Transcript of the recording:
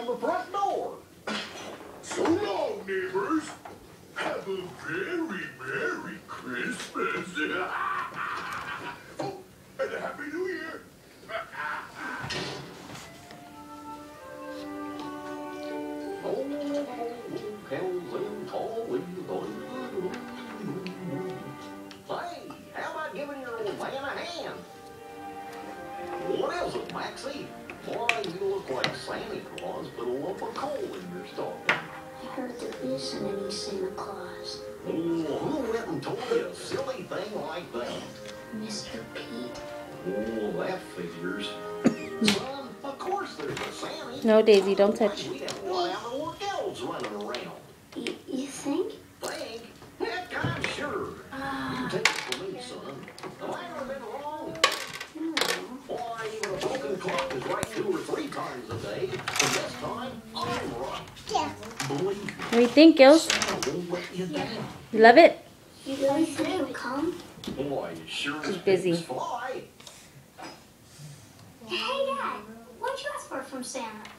on the front door. So long, neighbors. Have a very Merry Christmas. Oh, and a Happy New Year. Hey, how about giving your old man a hand? What is it, Maxie? Boy, you look like Santa Claus, put a lump of coal in your stocking. I heard there isn't any Santa Claus. Oh, who went and told you a silly thing like that? Mr. Pete. Oh, that figures. Son, of course there's a Santa. No, Daisy, don't touch. We have one out of more elves running around. You think? Think? Heck, I'm sure. You take it from me, son. Have I ever been wrong? No. Why, even a broken clock is right 2 or 3 times a day. And this time, I'm right. Yeah. Believe me, What do you think, Gills? Santa won't let you down. You love it? You really think he'll come? Boy, you sure He's as busy. pigs fly. Hey, Dad. What'd you ask for from Santa?